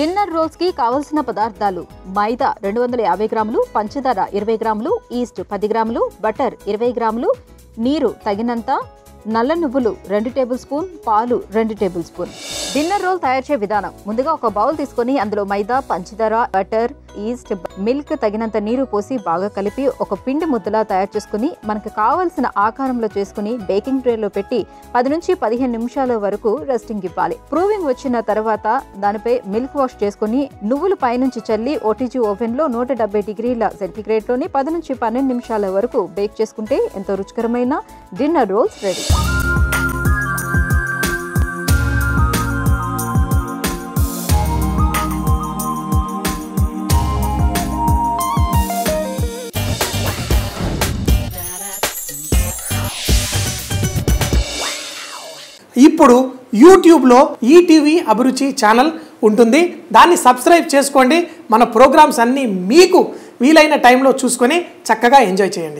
Dinner roles కి కావలసిన పదార్థాలు: మైదా 250 గ్రాములు, పంచదార 20 గ్రాములు, ఈస్ట్ 10 గ్రాములు, బటర్ 20 గ్రాములు, నీరు తగినంత, నల్ల నువ్వులు 2 టేబుల్ స్పూన్, పాలు 2 టేబుల్ స్పూన్. డిన్నర్ రోల్ తయారు చేసే విధానం: ముందుగా ఒక బౌల్ తీసుకొని అందులో మైదా, పంచదార, బటర్, ఈస్ట్, మిల్క్ తగినంత నీరు పోసి బాగా కలిపి ఒక పిండి ముద్దలా తయారు చేసుకుని మనకు కావలసిన ఆకారంలో చేసుకుని బేకింగ్ ట్రేలో పెట్టి 10 నుంచి 15 నిమిషాల వరకు రెస్టింగ్ ఇవ్వాలి. ప్రూవింగ్ వచ్చిన తర్వాత దానిపై మిల్క్ వాష్ చేసుకుని నువ్వులు పైనుంచి చల్లి ఓటీజీ ఓవెన్ లో 170 డిగ్రీల సెంటీగ్రేడ్ లోని 10 నుంచి 12 నిమిషాల వరకు బేక్ చేసుకుంటే ఎంతో రుచికరమైన డిన్నర్ రోల్స్ రెడీ. ఇప్పుడు యూట్యూబ్లో ఈటీవీ అభిరుచి ఛానల్ ఉంటుంది. దాన్ని సబ్స్క్రైబ్ చేసుకోండి. మన ప్రోగ్రామ్స్ అన్నీ మీకు వీలైన టైంలో చూసుకొని చక్కగా ఎంజాయ్ చేయండి.